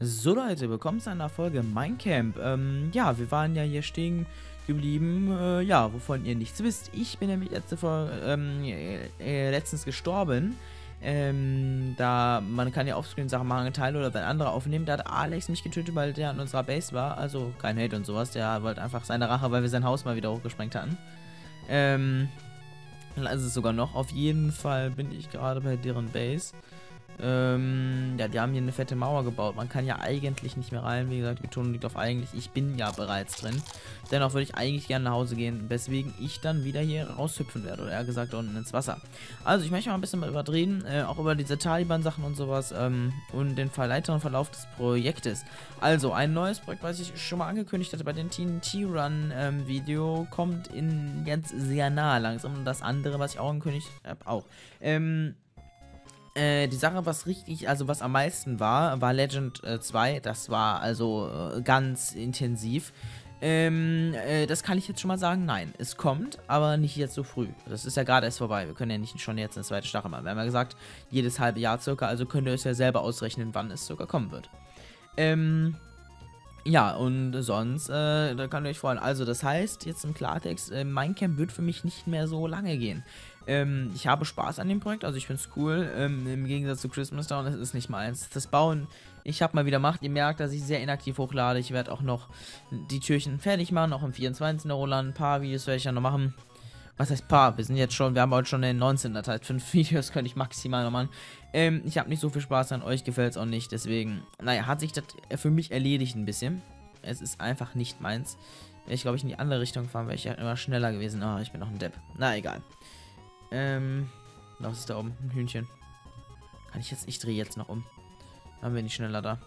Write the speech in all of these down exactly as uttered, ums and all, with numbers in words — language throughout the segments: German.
So Leute, willkommen zu einer Folge Minecamp. Ähm, ja, wir waren ja hier stehen geblieben, äh, ja, wovon ihr nichts wisst. Ich bin nämlich letzte Folge, ähm, äh, letztens gestorben. Ähm, da, man kann ja offscreen Sachen machen, Teile oder wenn andere aufnehmen. Da hat Alex mich getötet, weil der an unserer Base war. Also kein Hate und sowas, der wollte einfach seine Rache, weil wir sein Haus mal wieder hochgesprengt hatten. Ähm, also es sogar noch. Auf jeden Fall bin ich gerade bei deren Base. Ähm, ja, die haben hier eine fette Mauer gebaut. Man kann ja eigentlich nicht mehr rein. Wie gesagt, die Betonung liegt auf eigentlich. Ich bin ja bereits drin. Dennoch würde ich eigentlich gerne nach Hause gehen, weswegen ich dann wieder hier raushüpfen werde. Oder eher gesagt, da unten ins Wasser. Also, ich möchte mal ein bisschen mal überdrehen. Äh, auch über diese Taliban-Sachen und sowas. Ähm, und den weiteren Verlauf des Projektes. Also, ein neues Projekt, was ich schon mal angekündigt hatte bei dem T N T-Run-Video, ähm, kommt in jetzt sehr nah langsam. Und das andere, was ich auch angekündigt habe, auch. Ähm... Die Sache, was richtig, also was am meisten war, war Legend äh, zwei. Das war also äh, ganz intensiv. Ähm, äh, das kann ich jetzt schon mal sagen. Nein, es kommt, aber nicht jetzt so früh. Das ist ja gerade erst vorbei. Wir können ja nicht schon jetzt eine zweite Staffel machen. Wir haben ja gesagt, jedes halbe Jahr circa. Also könnt ihr euch ja selber ausrechnen, wann es circa kommen wird. Ähm... Ja, und sonst, äh, da könnt ihr euch freuen. Also, das heißt, jetzt im Klartext, äh, Minecamp wird für mich nicht mehr so lange gehen. Ähm, ich habe Spaß an dem Projekt, also ich finde es cool. Ähm, im Gegensatz zu Christmas Dawn, das ist nicht meins. Das Bauen, ich habe mal wieder gemacht. Ihr merkt, dass ich sehr inaktiv hochlade. Ich werde auch noch die Türchen fertig machen, auch im vierundzwanzigsten Roland. Ein paar Videos werde ich ja noch machen. Was heißt paar? Wir sind jetzt schon, wir haben heute schon den neunzehnten Das heißt, fünf Videos könnte ich maximal noch machen. Ähm, ich habe nicht so viel Spaß an, euch gefällt es auch nicht, deswegen, naja, hat sich das für mich erledigt ein bisschen. Es ist einfach nicht meins. Wenn ich, glaube ich, in die andere Richtung fahren, wäre ich ja immer schneller gewesen. Oh, ich bin noch ein Depp. Na, egal. Ähm, was ist da oben? Ein Hühnchen. Kann ich jetzt, ich drehe jetzt noch um. Dann bin ich schneller da.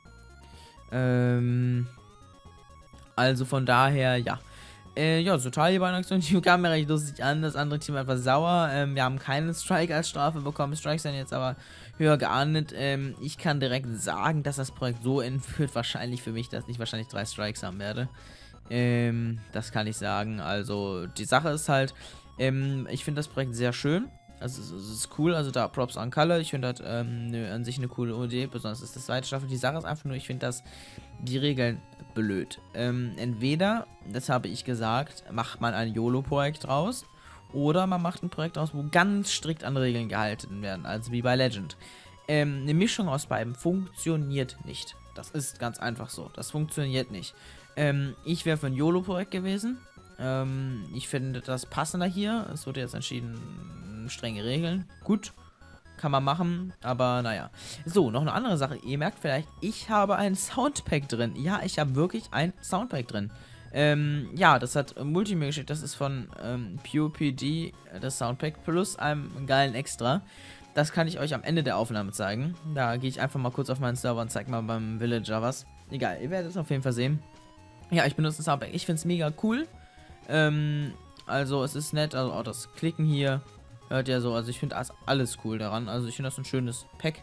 Ähm, also von daher, ja. Äh, ja, so Taliban-Aktion, die kam mir recht lustig an, das andere Team etwas sauer. Ähm, wir haben keinen Strike als Strafe bekommen. Strikes sind jetzt aber höher geahndet. Ähm, ich kann direkt sagen, dass das Projekt so entführt, wahrscheinlich für mich, dass ich wahrscheinlich drei Strikes haben werde. Ähm, das kann ich sagen. Also, die Sache ist halt, ähm, ich finde das Projekt sehr schön. Also, es, es ist cool. Also, da Props an Kalle. Ich finde das ähm, ne, an sich eine coole Idee. Besonders ist das zweite Staffel. Die Sache ist einfach nur, ich finde das, die Regeln blöd. Ähm, entweder, das habe ich gesagt, macht man ein YOLO-Projekt draus. Oder man macht ein Projekt aus, wo ganz strikt an Regeln gehalten werden. Also wie bei Legend. Ähm, eine Mischung aus beiden funktioniert nicht. Das ist ganz einfach so. Das funktioniert nicht. Ähm, ich wäre für ein YOLO-Projekt gewesen. Ähm, ich finde das passender hier. Es wurde jetzt entschieden, strenge Regeln. Gut. Kann man machen, aber naja. So, noch eine andere Sache. Ihr merkt vielleicht, ich habe ein Soundpack drin. Ja, ich habe wirklich ein Soundpack drin. Ähm, ja, das hat Multimedia geschickt. Das ist von ähm, PewPD, das Soundpack, plus einem geilen Extra. Das kann ich euch am Ende der Aufnahme zeigen. Da gehe ich einfach mal kurz auf meinen Server und zeige mal beim Villager was. Egal, ihr werdet es auf jeden Fall sehen. Ja, ich benutze das Soundpack. Ich finde es mega cool. Ähm, also es ist nett, also auch das Klicken hier. Hört ja so, also ich finde alles cool daran. Also ich finde das ein schönes Pack.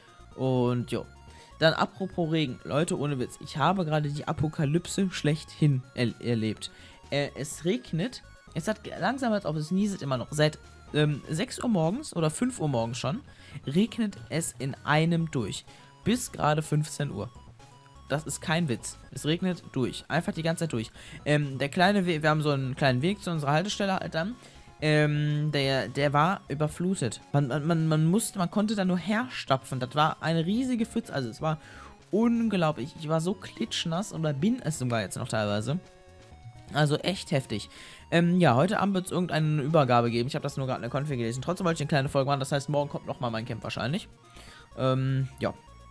Und jo. Dann apropos Regen. Leute, ohne Witz. Ich habe gerade die Apokalypse schlechthin er erlebt. Äh, es regnet. Es hat langsam, als ob es nieselt immer noch. Seit ähm, sechs Uhr morgens oder fünf Uhr morgens schon regnet es in einem durch. Bis gerade fünfzehn Uhr. Das ist kein Witz. Es regnet durch. Einfach die ganze Zeit durch. Ähm, der kleine Weg, wir haben so einen kleinen Weg zu unserer Haltestelle halt dann. Ähm, der, der war überflutet. Man, man, man musste, man konnte da nur herstapfen. Das war eine riesige Pfütze. Also es war unglaublich. Ich war so klitschnass oder bin es sogar jetzt noch teilweise. Also echt heftig. Ähm, ja, heute Abend wird es irgendeine Übergabe geben. Ich habe das nur gerade in der Konfi gelesen. Trotzdem wollte ich eine kleine Folge machen. Das heißt, morgen kommt nochmal mein Camp wahrscheinlich. Ähm, ja.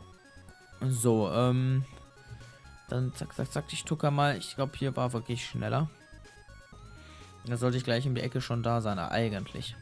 So, ähm. Dann zack, zack, zack. Ich tucker mal. Ich glaube, hier war wirklich schneller. Da sollte ich gleich um die Ecke schon da sein, eigentlich.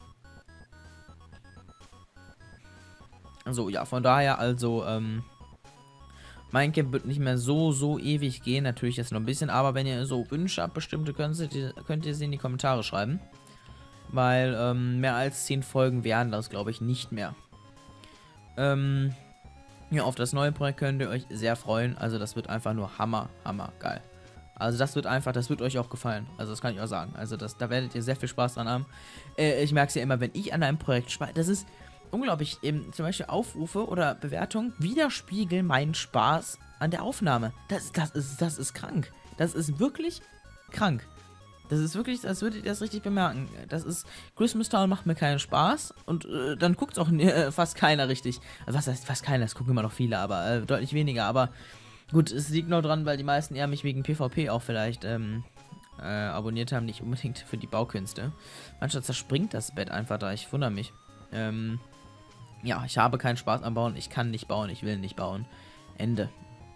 So, ja, von daher, also, ähm, mein Camp wird nicht mehr so, so ewig gehen. Natürlich jetzt noch ein bisschen, aber wenn ihr so Wünsche habt, bestimmte, könnt ihr, könnt ihr sie in die Kommentare schreiben. Weil, ähm, mehr als zehn Folgen wären das, glaube ich, nicht mehr. Ähm, ja, auf das neue Projekt könnt ihr euch sehr freuen. Also, das wird einfach nur hammer, hammer geil. Also das wird einfach, das wird euch auch gefallen. Also das kann ich auch sagen. Also das, da werdet ihr sehr viel Spaß dran haben. Äh, ich merke es ja immer, wenn ich an einem Projekt spaß. Das ist, unglaublich, eben zum Beispiel Aufrufe oder Bewertungen widerspiegeln meinen Spaß an der Aufnahme. Das, das, ist, das ist krank. Das ist wirklich krank. Das ist wirklich, als würdet ihr das richtig bemerken. Das ist, Christmas Town macht mir keinen Spaß und äh, dann guckt es auch äh, fast keiner richtig. Also was heißt fast keiner, es gucken immer noch viele, aber äh, deutlich weniger. Aber gut, es liegt nur dran, weil die meisten eher mich wegen PvP auch vielleicht ähm, äh, abonniert haben, nicht unbedingt für die Baukünste. Manchmal zerspringt das Bett einfach da, ich wundere mich. Ähm, ja, ich habe keinen Spaß am Bauen, ich kann nicht bauen, ich will nicht bauen. Ende.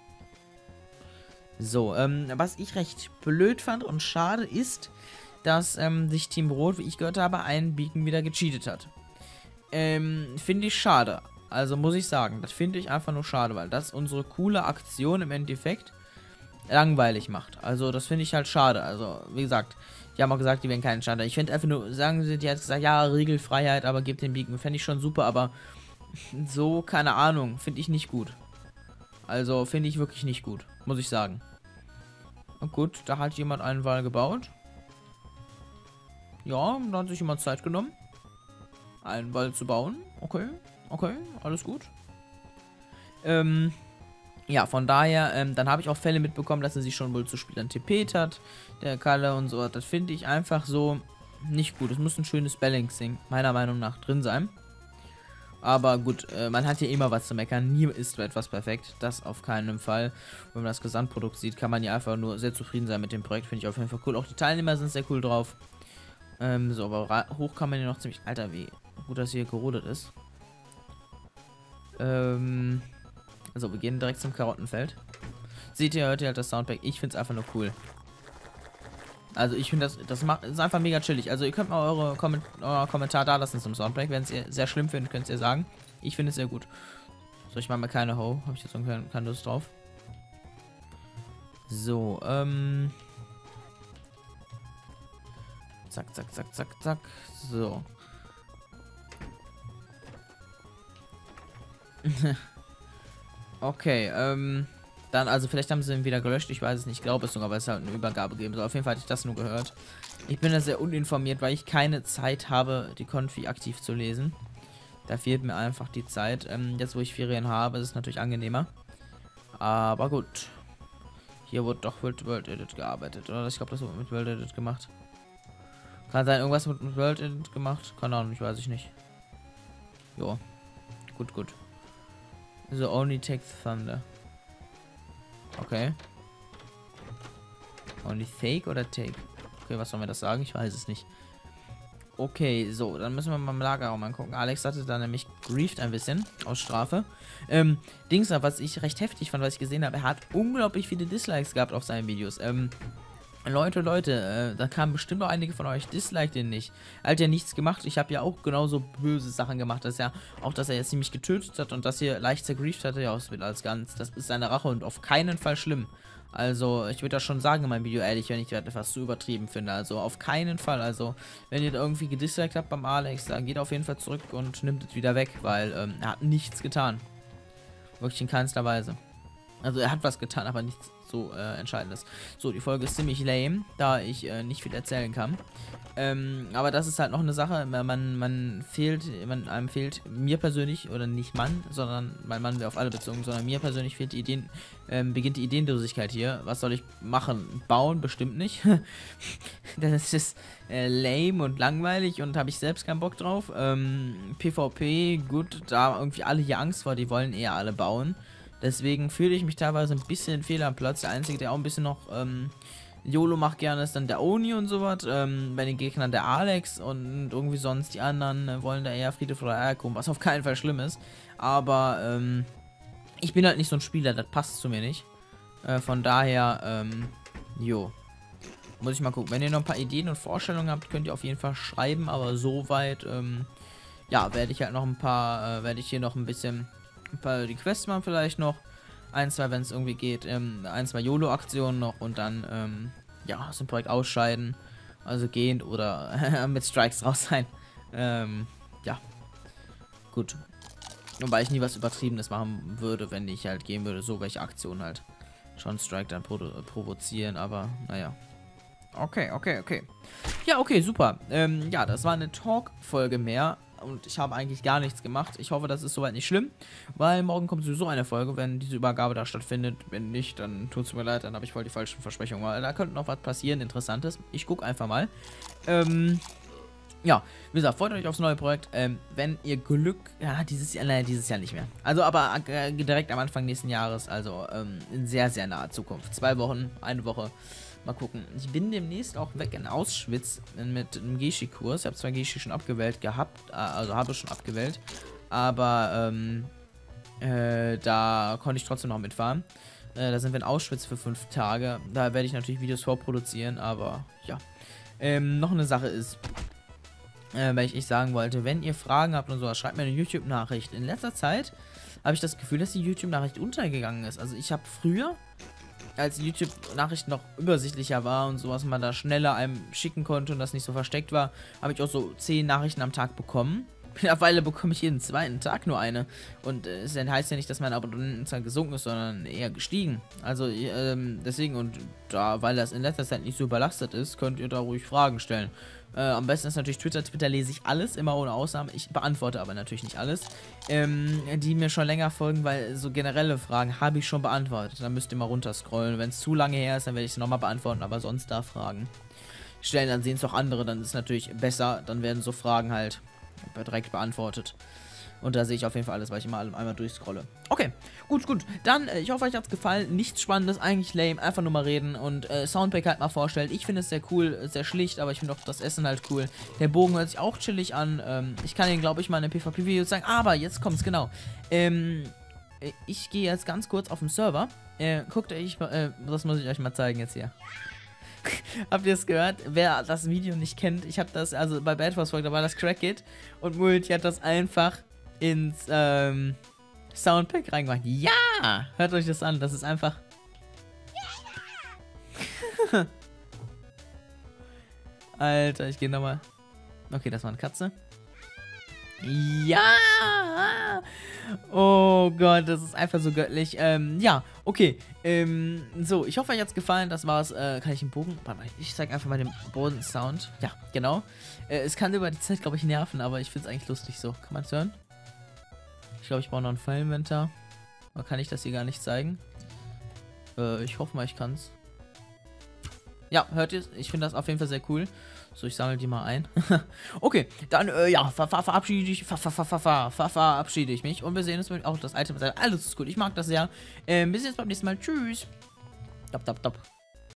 So, ähm, was ich recht blöd fand und schade ist, dass ähm, sich Team Rot, wie ich gehört habe, einen Beacon wieder gecheatet hat. Ähm, finde ich schade. Also muss ich sagen, das finde ich einfach nur schade, weil das unsere coole Aktion im Endeffekt langweilig macht. Also das finde ich halt schade. Also wie gesagt, die haben auch gesagt, die werden keinen Schaden. Ich finde einfach nur, sagen sie, die hat gesagt, ja, Regelfreiheit, aber gebt den Beacon. Fände ich schon super, aber so, keine Ahnung, finde ich nicht gut. Also finde ich wirklich nicht gut, muss ich sagen. Und gut, da hat jemand einen Wall gebaut. Ja, da hat sich jemand Zeit genommen, einen Wall zu bauen. Okay, okay, alles gut. Ähm, ja, von daher, ähm, dann habe ich auch Fälle mitbekommen, dass er sich schon wohl zu Spielern tippet hat, der Kalle und so. Das finde ich einfach so nicht gut. Es muss ein schönes Balancing, meiner Meinung nach, drin sein. Aber gut, äh, man hat ja immer was zu meckern. Nie ist etwas perfekt. Das auf keinen Fall. Wenn man das Gesamtprodukt sieht, kann man ja einfach nur sehr zufrieden sein mit dem Projekt. Finde ich auf jeden Fall cool. Auch die Teilnehmer sind sehr cool drauf. Ähm, so, aber hoch kann man ja noch ziemlich... Alter, wie gut das hier gerodet ist. Ähm... Also, wir gehen direkt zum Karottenfeld. Seht ihr, hört ihr halt das Soundpack. Ich finde es einfach nur cool. Also ich finde das, das macht, ist einfach mega chillig. Also ihr könnt mal eure Komment euer Kommentar da lassen zum Soundtrack. Wenn es ihr sehr schlimm findet, könnt ihr sagen. Ich finde es sehr gut. So, ich mache mal keine Ho. Habe ich jetzt keine, keine Lust drauf. So, ähm. Zack, zack, zack, zack, zack. So. Okay, ähm. Dann, also vielleicht haben sie ihn wieder gelöscht, ich weiß es nicht, ich glaube es sogar, weil es halt eine Übergabe geben soll. Auf jeden Fall hatte ich das nur gehört. Ich bin da sehr uninformiert, weil ich keine Zeit habe, die Konfi aktiv zu lesen. Da fehlt mir einfach die Zeit. Ähm, jetzt, wo ich Ferien habe, ist es natürlich angenehmer. Aber gut. Hier wurde doch mit World Edit gearbeitet, oder? Ich glaube, das wurde mit World Edit gemacht. Kann sein, irgendwas mit World Edit gemacht? Keine Ahnung, ich weiß ich nicht. Jo. Gut, gut. So, only take the thunder. Okay. Only fake oder take? Okay, was sollen wir das sagen? Ich weiß es nicht. Okay, so, dann müssen wir mal im Lagerraum angucken. Alex hatte da nämlich griefed ein bisschen aus Strafe. Ähm, Dings, was ich recht heftig fand, was ich gesehen habe, er hat unglaublich viele Dislikes gehabt auf seinen Videos. Ähm, Leute, Leute, äh, da kamen bestimmt noch einige von euch, dislike den nicht. Er hat ja nichts gemacht, ich habe ja auch genauso böse Sachen gemacht, dass er, auch dass er jetzt ziemlich getötet hat und dass hier leicht zergrieft hatte, ja, aus als ganz, das ist seine Rache und auf keinen Fall schlimm. Also, ich würde das schon sagen in meinem Video, ehrlich, wenn ich das etwas zu übertrieben finde, also auf keinen Fall, also, wenn ihr da irgendwie gedisliked habt beim Alex, dann geht auf jeden Fall zurück und nimmt es wieder weg, weil, ähm, er hat nichts getan. Wirklich in keinster Weise. Also er hat was getan, aber nichts so äh, Entscheidendes. So, die Folge ist ziemlich lame, da ich äh, nicht viel erzählen kann. Ähm, aber das ist halt noch eine Sache, man, man fehlt, man, einem fehlt, mir persönlich, oder nicht Mann, sondern mein Mann wäre auf alle bezogen, sondern mir persönlich fehlt die Ideen, ähm, beginnt die Ideenlosigkeit hier. Was soll ich machen? Bauen? Bestimmt nicht. Das ist äh, lame und langweilig und habe ich selbst keinen Bock drauf. Ähm, PvP, gut, da irgendwie alle hier Angst vor, die wollen eher alle bauen. Deswegen fühle ich mich teilweise ein bisschen fehl am Platz. Der Einzige, der auch ein bisschen noch ähm, YOLO macht gerne, ist dann der Oni und sowas. Ähm, bei den Gegnern der Alex und irgendwie sonst die anderen äh, wollen da eher Friede vor der Eierkuchen, was auf keinen Fall schlimm ist. Aber ähm, ich bin halt nicht so ein Spieler, das passt zu mir nicht. Äh, von daher, ähm, jo. Muss ich mal gucken. Wenn ihr noch ein paar Ideen und Vorstellungen habt, könnt ihr auf jeden Fall schreiben. Aber soweit, ähm, ja, werde ich halt noch ein paar, äh, werde ich hier noch ein bisschen... ein paar die Quests machen vielleicht noch. Ein, zwei, wenn es irgendwie geht. Ähm, ein, zwei YOLO-Aktionen noch und dann, ähm, ja, aus dem Projekt ausscheiden. Also gehen oder mit Strikes raus sein. Ähm, ja. Gut. Wobei ich nie was Übertriebenes machen würde, wenn ich halt gehen würde. So welche Aktionen halt. Schon Strike dann provo provozieren, aber naja. Okay, okay, okay. Ja, okay, super. Ähm, ja, das war eine Talk-Folge mehr. und ich habe eigentlich gar nichts gemacht. Ich hoffe, das ist soweit nicht schlimm, weil morgen kommt sowieso eine Folge, wenn diese Übergabe da stattfindet. Wenn nicht, dann tut es mir leid, dann habe ich voll die falschen Versprechungen, weil da könnte noch was passieren, Interessantes. Ich gucke einfach mal. Ähm... Ja, wie gesagt, freut euch aufs neue Projekt. Ähm, wenn ihr Glück... Ja, dieses Jahr... Nein, dieses Jahr nicht mehr. Also, aber äh, direkt am Anfang nächsten Jahres. Also, ähm, in sehr, sehr naher Zukunft. Zwei Wochen, eine Woche. Mal gucken. Ich bin demnächst auch weg in Auschwitz mit einem Geschi-Kurs. Ich habe zwar Geschi schon abgewählt gehabt. Also, habe ich schon abgewählt. Aber, ähm... Äh, da konnte ich trotzdem noch mitfahren. Äh, da sind wir in Auschwitz für fünf Tage. Da werde ich natürlich Videos vorproduzieren, aber, ja. Ähm, noch eine Sache ist... Äh, weil ich, ich sagen wollte, wenn ihr Fragen habt und sowas, schreibt mir eine YouTube-Nachricht. In letzter Zeit habe ich das Gefühl, dass die YouTube-Nachricht untergegangen ist. Also ich habe früher, als die YouTube-Nachricht noch übersichtlicher war und sowas man da schneller einem schicken konnte und das nicht so versteckt war, habe ich auch so zehn Nachrichten am Tag bekommen. Mittlerweile bekomme ich jeden zweiten Tag nur eine. Und äh, es heißt ja nicht, dass meine Abonnentenzahl gesunken ist, sondern eher gestiegen. Also ähm, deswegen, und da, weil das in letzter Zeit nicht so überlastet ist, könnt ihr da ruhig Fragen stellen. Äh, am besten ist natürlich Twitter. Twitter lese ich alles, immer ohne Ausnahme. Ich beantworte aber natürlich nicht alles. Ähm, die mir schon länger folgen, weil so generelle Fragen habe ich schon beantwortet. Dann müsst ihr mal runterscrollen. Wenn es zu lange her ist, dann werde ich es nochmal beantworten. Aber sonst da Fragen stellen, dann sehen es doch andere. Dann ist es natürlich besser. Dann werden so Fragen halt direkt beantwortet. Und da sehe ich auf jeden Fall alles, weil ich immer einmal durchscrolle. Okay, gut, gut. Dann, äh, ich hoffe, euch hat es gefallen. Nichts Spannendes, eigentlich lame. Einfach nur mal reden und äh, Soundpack halt mal vorstellen. Ich finde es sehr cool, sehr schlicht, aber ich finde auch das Essen halt cool. Der Bogen hört sich auch chillig an. Ähm, ich kann ihn, glaube ich, mal in einem PvP-Video sagen. Aber jetzt kommt's, genau. Ähm, ich gehe jetzt ganz kurz auf den Server. Äh, guckt euch, äh, das muss ich euch mal zeigen jetzt hier. Habt ihr es gehört? Wer das Video nicht kennt, ich habe das, also bei Bad Wars Folge, da war das Crackit und Multi hat das einfach ins ähm, Soundpack reingemacht. Ja! Hört euch das an, das ist einfach... Alter, ich gehe nochmal... Okay, das war eine Katze. Ja! Oh Gott, das ist einfach so göttlich. Ähm, ja, okay. Ähm, so, ich hoffe, euch hat's gefallen. Das war's. Äh, kann ich den Bogen... Warte mal, ich zeige einfach mal den Boden-Sound. Ja, genau. Äh, es kann über die Zeit, glaube ich, nerven, aber ich finde es eigentlich lustig so. Kann man es hören? Ich glaube, ich brauche noch ein Pfeilinventar. Oder kann ich das hier gar nicht zeigen? Äh, ich hoffe mal, ich kann's. Ja, hört ihr es? Ich finde das auf jeden Fall sehr cool. So, ich sammle die mal ein. Okay, dann, äh, ja, ver ver verabschiede ich, ver ver ver ver ver verabschiede ich mich. Und wir sehen uns mit auch das Item. Alles ist gut, ich mag das sehr. Ähm, bis jetzt beim nächsten Mal. Tschüss. Dop, dop, dop.